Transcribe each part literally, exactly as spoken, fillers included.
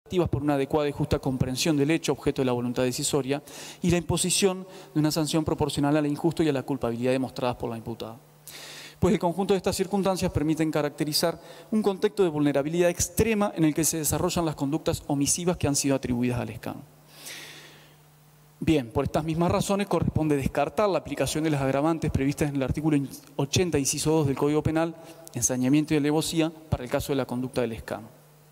por una adecuada y justa comprensión del hecho objeto de la voluntad decisoria y la imposición de una sanción proporcional a la injusto y a la culpabilidad demostradas por la imputada. Pues el conjunto de estas circunstancias permiten caracterizar un contexto de vulnerabilidad extrema en el que se desarrollan las conductas omisivas que han sido atribuidas al escano. Bien, por estas mismas razones corresponde descartar la aplicación de las agravantes previstas en el artículo ochenta, inciso dos del Código Penal, ensañamiento y alevosía, para el caso de la conducta del escano.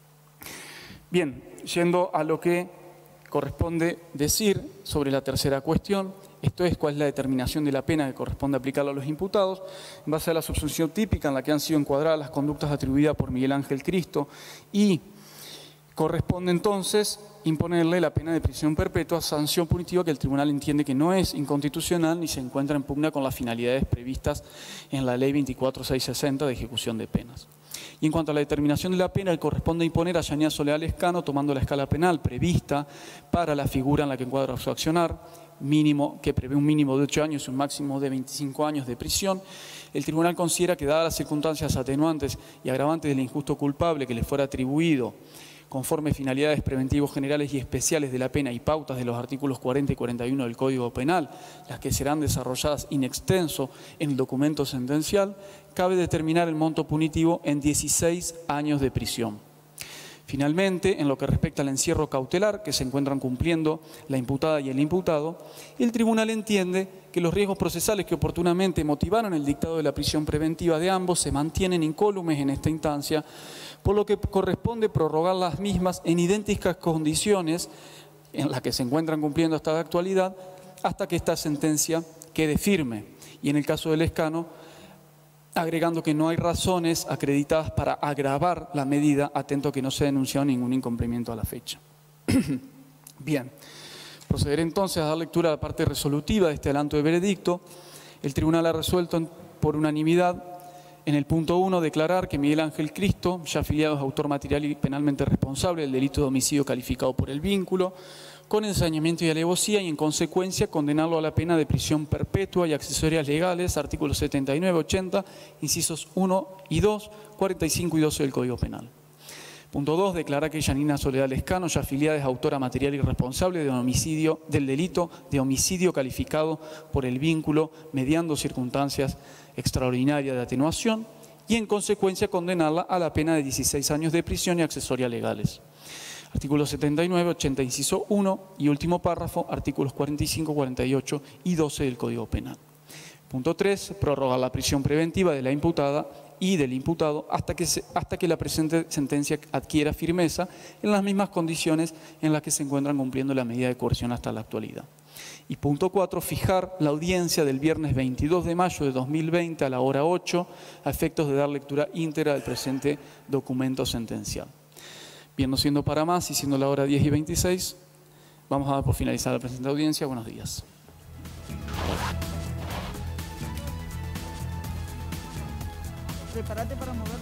Bien, yendo a lo que corresponde decir sobre la tercera cuestión, esto es cuál es la determinación de la pena que corresponde aplicarle a los imputados, en base a la subsunción típica en la que han sido encuadradas las conductas atribuidas por Miguel Ángel Cristo, y corresponde entonces imponerle la pena de prisión perpetua, sanción punitiva que el tribunal entiende que no es inconstitucional ni se encuentra en pugna con las finalidades previstas en la Ley veinticuatro mil seiscientos sesenta de ejecución de penas. Y en cuanto a la determinación de la pena, le corresponde imponer a Yanina Soledad Lescano, tomando la escala penal prevista para la figura en la que encuadra su accionar, mínimo, que prevé un mínimo de ocho años y un máximo de veinticinco años de prisión. El tribunal considera que, dadas las circunstancias atenuantes y agravantes del injusto culpable que le fuera atribuido, conforme finalidades preventivos generales y especiales de la pena y pautas de los artículos cuarenta y cuarenta y uno del Código Penal, las que serán desarrolladas in extenso en el documento sentencial, cabe determinar el monto punitivo en dieciséis años de prisión. Finalmente, en lo que respecta al encierro cautelar que se encuentran cumpliendo la imputada y el imputado, el tribunal entiende que los riesgos procesales que oportunamente motivaron el dictado de la prisión preventiva de ambos se mantienen incólumes en esta instancia, por lo que corresponde prorrogar las mismas en idénticas condiciones en las que se encuentran cumpliendo hasta la actualidad, hasta que esta sentencia quede firme. Y en el caso del escano, agregando que no hay razones acreditadas para agravar la medida, atento a que no se ha denunciado ningún incumplimiento a la fecha. Bien, procederé entonces a dar lectura a la parte resolutiva de este adelanto de veredicto. El tribunal ha resuelto por unanimidad en el punto uno declarar que Miguel Ángel Cristo, ya afiliado, es autor material y penalmente responsable del delito de homicidio calificado por el vínculo, con ensañamiento y alevosía, y en consecuencia condenarlo a la pena de prisión perpetua y accesorias legales, artículos setenta y nueve, ochenta, incisos uno y dos, cuarenta y cinco y doce del Código Penal. Punto dos, declara que Yanina Soledad Lescano, ya afiliada, es autora material y responsable de un homicidio, del delito de homicidio calificado por el vínculo mediando circunstancias extraordinarias de atenuación, y en consecuencia condenarla a la pena de dieciséis años de prisión y accesorias legales. Artículos setenta y nueve, ochenta, inciso uno y último párrafo, artículos cuarenta y cinco, cuarenta y ocho y doce del Código Penal. Punto tres, prorrogar la prisión preventiva de la imputada y del imputado hasta que, se, hasta que la presente sentencia adquiera firmeza en las mismas condiciones en las que se encuentran cumpliendo la medida de coerción hasta la actualidad. Y punto cuatro, fijar la audiencia del viernes veintidós de mayo de dos mil veinte a la hora ocho a efectos de dar lectura íntegra del presente documento sentencial. Bien, no siendo para más y siendo la hora diez y veintiséis, vamos a dar por finalizar la presente audiencia. Buenos días. Prepárate para moverte.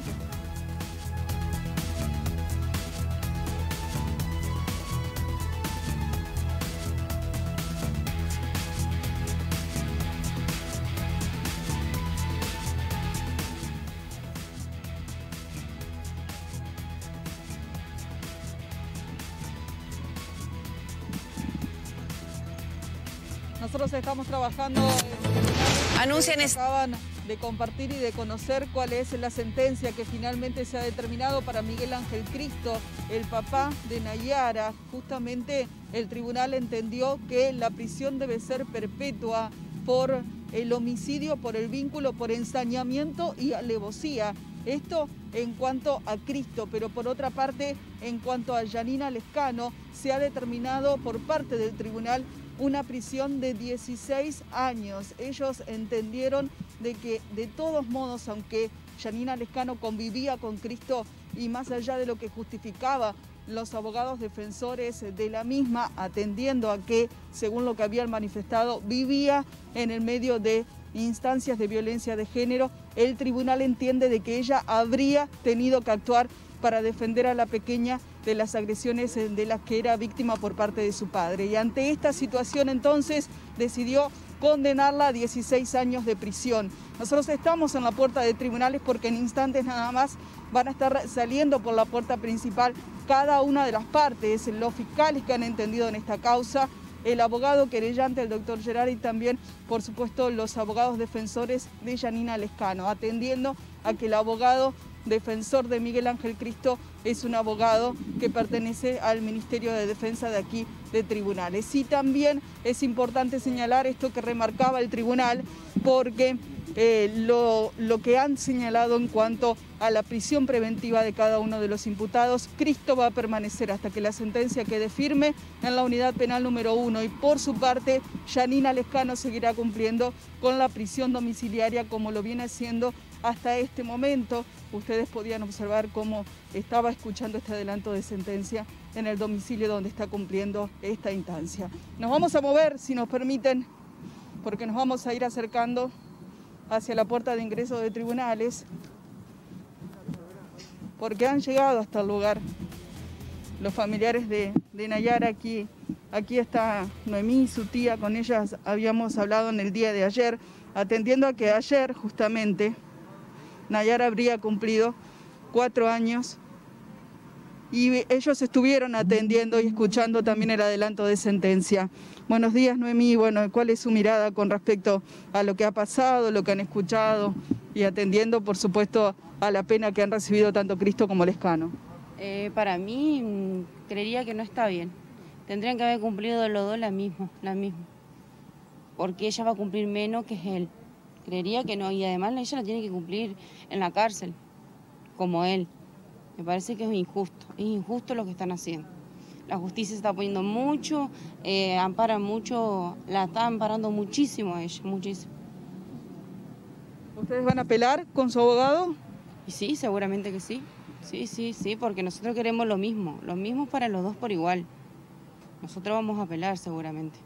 Nosotros estamos trabajando en... Anuncian es... Acaban de compartir y de conocer cuál es la sentencia que finalmente se ha determinado para Miguel Ángel Cristo, el papá de Nayara. Justamente el tribunal entendió que la prisión debe ser perpetua por el homicidio, por el vínculo, por ensañamiento y alevosía. Esto en cuanto a Cristo, pero por otra parte, en cuanto a Yanina Lescano, se ha determinado por parte del tribunal una prisión de dieciséis años. Ellos entendieron de que, de todos modos, aunque Yanina Lescano convivía con Cristo y más allá de lo que justificaba los abogados defensores de la misma, atendiendo a que, según lo que habían manifestado, vivía en el medio de instancias de violencia de género, el tribunal entiende de que ella habría tenido que actuar para defender a la pequeña de las agresiones de las que era víctima por parte de su padre. Y ante esta situación entonces decidió condenarla a dieciséis años de prisión. Nosotros estamos en la puerta de tribunales porque en instantes nada más van a estar saliendo por la puerta principal cada una de las partes, los fiscales que han entendido en esta causa, el abogado querellante, el doctor Gerard, y también, por supuesto, los abogados defensores de Yanina Lescano, atendiendo a que el abogado defensor de Miguel Ángel Cristo es un abogado que pertenece al Ministerio de Defensa de aquí de Tribunales. Y también es importante señalar esto que remarcaba el tribunal, porque eh, lo, lo que han señalado en cuanto a la prisión preventiva de cada uno de los imputados, Cristo va a permanecer hasta que la sentencia quede firme en la unidad penal número uno, y por su parte Yanina Lescano seguirá cumpliendo con la prisión domiciliaria como lo viene haciendo hasta este momento. Ustedes podían observar cómo estaba escuchando este adelanto de sentencia en el domicilio donde está cumpliendo esta instancia. Nos vamos a mover, si nos permiten, porque nos vamos a ir acercando hacia la puerta de ingreso de tribunales, porque han llegado hasta el lugar los familiares de, de Nayara. Aquí, aquí está Noemí, su tía, con ellas habíamos hablado en el día de ayer, atendiendo a que ayer justamente Nayara habría cumplido cuatro años y ellos estuvieron atendiendo y escuchando también el adelanto de sentencia. Buenos días, Noemí. Bueno, ¿cuál es su mirada con respecto a lo que ha pasado, lo que han escuchado y atendiendo, por supuesto, a la pena que han recibido tanto Cristo como Lescano? Eh, para mí, creería que no está bien. Tendrían que haber cumplido los dos la misma, la misma. Porque ella va a cumplir menos que él. Creería que no, y además ella la tiene que cumplir en la cárcel, como él. Me parece que es injusto, es injusto lo que están haciendo. La justicia se está poniendo mucho, eh, amparan mucho, la está amparando muchísimo a ella, muchísimo. ¿Ustedes van a apelar con su abogado? Y sí, seguramente que sí. Sí, sí, sí, porque nosotros queremos lo mismo, lo mismo para los dos por igual. Nosotros vamos a apelar seguramente.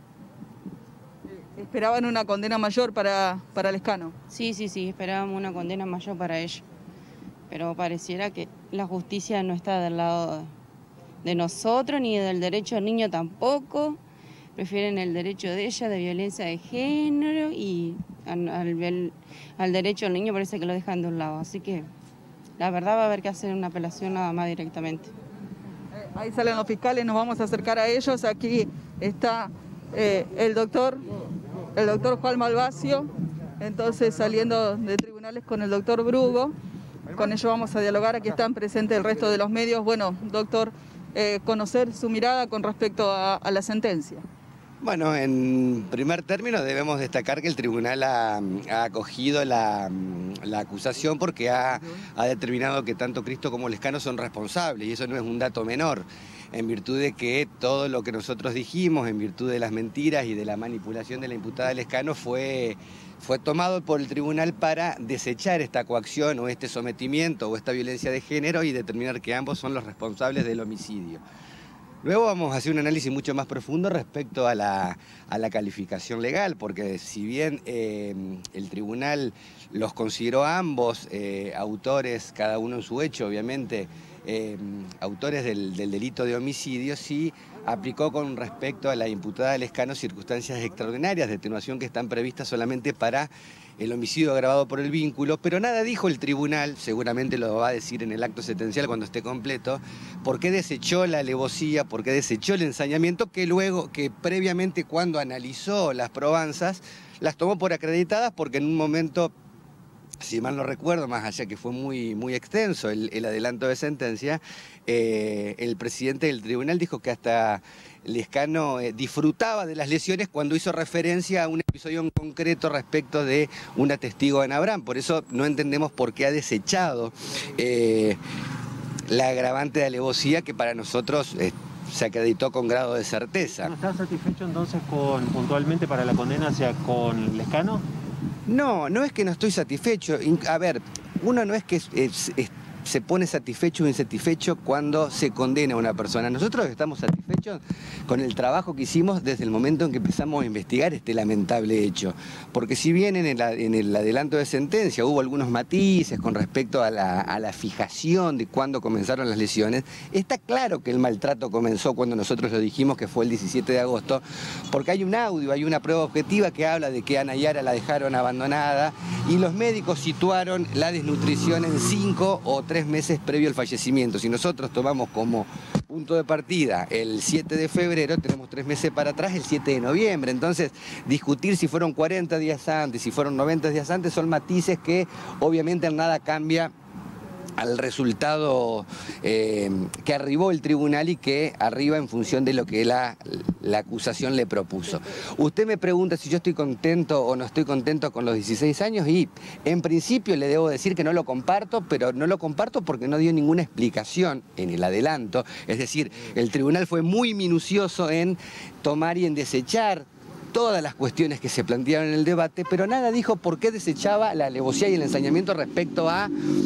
¿Esperaban una condena mayor para, para Lescano? Sí, sí, sí, esperábamos una condena mayor para ella. Pero pareciera que la justicia no está del lado de nosotros, ni del derecho del niño tampoco. Prefieren el derecho de ella de violencia de género y al, al, al derecho del niño parece que lo dejan de un lado. Así que la verdad va a haber que hacer una apelación nada más directamente. Ahí salen los fiscales, nos vamos a acercar a ellos. Aquí está eh, el doctor, el doctor Juan Malvacio, entonces saliendo de tribunales con el doctor Brugo. Con ellos vamos a dialogar, aquí están presentes el resto de los medios. Bueno, doctor, eh, conocer su mirada con respecto a, a la sentencia. Bueno, en primer término debemos destacar que el tribunal ha, ha acogido la, la acusación porque ha, ha determinado que tanto Cristo como Lescano son responsables, y eso no es un dato menor, en virtud de que todo lo que nosotros dijimos, en virtud de las mentiras y de la manipulación de la imputada Lescano, fue, fue tomado por el tribunal para desechar esta coacción o este sometimiento o esta violencia de género y determinar que ambos son los responsables del homicidio. Luego vamos a hacer un análisis mucho más profundo respecto a la, a la calificación legal, porque si bien eh, el tribunal los consideró a ambos eh, autores, cada uno en su hecho, obviamente, eh, autores del, del delito de homicidio, sí aplicó con respecto a la imputada Lescano circunstancias extraordinarias de atenuación que están previstas solamente para el homicidio agravado por el vínculo, pero nada dijo el tribunal, seguramente lo va a decir en el acto sentencial cuando esté completo, por qué desechó la alevosía, por qué desechó el ensañamiento, que luego, que previamente cuando analizó las probanzas, las tomó por acreditadas porque en un momento, si mal no recuerdo, más allá que fue muy, muy extenso el, el adelanto de sentencia, eh, el presidente del tribunal dijo que hasta Lescano eh, disfrutaba de las lesiones cuando hizo referencia a un episodio en concreto respecto de una testigo en Abraham. Por eso no entendemos por qué ha desechado eh, la agravante de alevosía, que para nosotros eh, se acreditó con grado de certeza. ¿No está satisfecho entonces con, puntualmente para la condena hacia con Lescano? No, no es que no estoy satisfecho. A ver, uno no es que es, es, es, se pone satisfecho o insatisfecho cuando se condena a una persona. Nosotros estamos satisfechos con el trabajo que hicimos desde el momento en que empezamos a investigar este lamentable hecho. Porque si bien en el, en el adelanto de sentencia hubo algunos matices con respecto a la, a la fijación de cuándo comenzaron las lesiones, está claro que el maltrato comenzó cuando nosotros lo dijimos, que fue el diecisiete de agosto, porque hay un audio, hay una prueba objetiva que habla de que a Nayara la dejaron abandonada y los médicos situaron la desnutrición en cinco o tres meses previo al fallecimiento. Si nosotros tomamos como punto de partida el siete de febrero, tenemos tres meses para atrás, el siete de noviembre. Entonces, discutir si fueron cuarenta días antes, si fueron noventa días antes, son matices que obviamente en nada cambia al resultado eh, que arribó el tribunal y que arriba en función de lo que la, la acusación le propuso. Usted me pregunta si yo estoy contento o no estoy contento con los dieciséis años y en principio le debo decir que no lo comparto, pero no lo comparto porque no dio ninguna explicación en el adelanto. Es decir, el tribunal fue muy minucioso en tomar y en desechar todas las cuestiones que se plantearon en el debate, pero nada dijo por qué desechaba la alevosía y el ensañamiento respecto a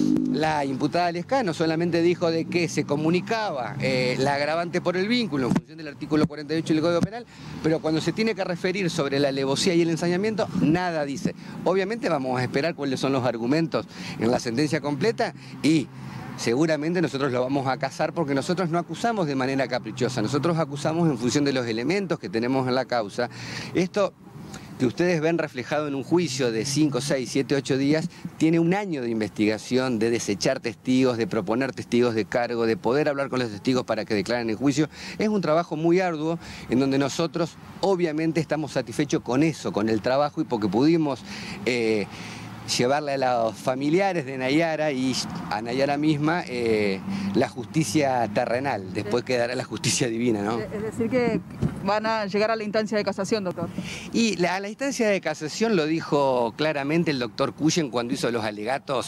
la imputada Lescano. Solamente dijo de que se comunicaba eh, la agravante por el vínculo en función del artículo cuarenta y ocho del Código Penal, pero cuando se tiene que referir sobre la alevosía y el ensañamiento, nada dice. Obviamente vamos a esperar cuáles son los argumentos en la sentencia completa y seguramente nosotros lo vamos a casar porque nosotros no acusamos de manera caprichosa, nosotros acusamos en función de los elementos que tenemos en la causa. Esto que ustedes ven reflejado en un juicio de cinco, seis, siete, ocho días, tiene un año de investigación, de desechar testigos, de proponer testigos de cargo, de poder hablar con los testigos para que declaren el juicio. Es un trabajo muy arduo en donde nosotros obviamente estamos satisfechos con eso, con el trabajo y porque pudimos Eh, llevarle a los familiares de Nayara y a Nayara misma eh, la justicia terrenal, después quedará la justicia divina, ¿no? Es decir que van a llegar a la instancia de casación, doctor. Y la, la instancia de casación lo dijo claramente el doctor Cuyen cuando hizo los alegatos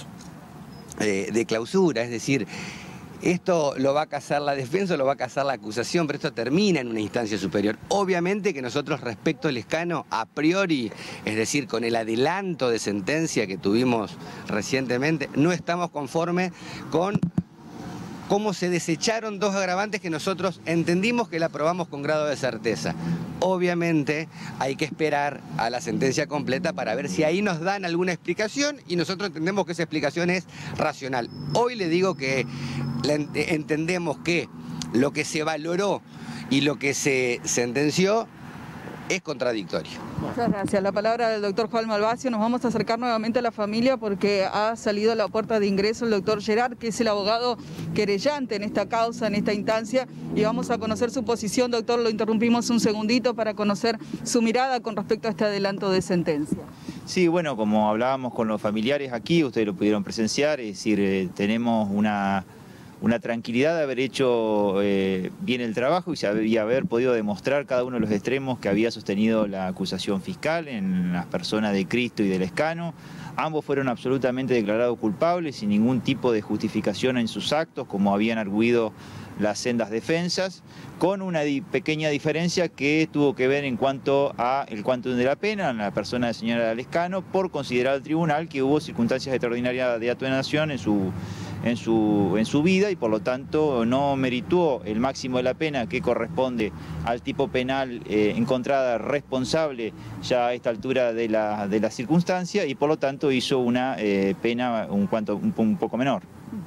eh, de clausura, es decir, esto lo va a casar la defensa, lo va a casar la acusación, pero esto termina en una instancia superior. Obviamente que nosotros respecto al Lescano, a priori, es decir, con el adelanto de sentencia que tuvimos recientemente, no estamos conformes con cómo se desecharon dos agravantes que nosotros entendimos que la aprobamos con grado de certeza. Obviamente hay que esperar a la sentencia completa para ver si ahí nos dan alguna explicación y nosotros entendemos que esa explicación es racional. Hoy le digo que entendemos que lo que se valoró y lo que se sentenció es contradictorio. Muchas gracias. La palabra del doctor Juan Malvacio. Nos vamos a acercar nuevamente a la familia porque ha salido a la puerta de ingreso el doctor Gerard, que es el abogado querellante en esta causa, en esta instancia, y vamos a conocer su posición. Doctor, lo interrumpimos un segundito para conocer su mirada con respecto a este adelanto de sentencia. Sí, bueno, como hablábamos con los familiares aquí, ustedes lo pudieron presenciar, es decir, eh, tenemos una... una tranquilidad de haber hecho eh, bien el trabajo y, y haber podido demostrar cada uno de los extremos que había sostenido la acusación fiscal en las personas de Cristo y de Lescano. Ambos fueron absolutamente declarados culpables sin ningún tipo de justificación en sus actos, como habían arguido las sendas defensas, con una di- pequeña diferencia que tuvo que ver en cuanto a el quantum de la pena en la persona de señora Lescano, por considerar al tribunal que hubo circunstancias extraordinarias de atenuación en su En su, en su vida y por lo tanto no meritó el máximo de la pena que corresponde al tipo penal eh, encontrada responsable ya a esta altura de la, de la circunstancia y por lo tanto hizo una eh, pena un, cuanto, un, un poco menor.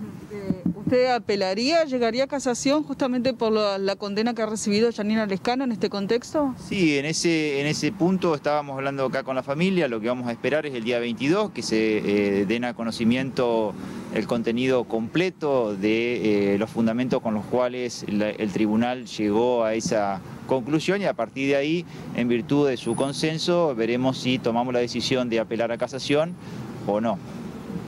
¿Usted apelaría, llegaría a casación justamente por la, la condena que ha recibido Yanina Lescano en este contexto? Sí, en ese, en ese punto estábamos hablando acá con la familia, lo que vamos a esperar es el día veintidós, que se eh, den a conocimiento el contenido completo de eh, los fundamentos con los cuales la, el tribunal llegó a esa conclusión y a partir de ahí, en virtud de su consenso, veremos si tomamos la decisión de apelar a casación o no.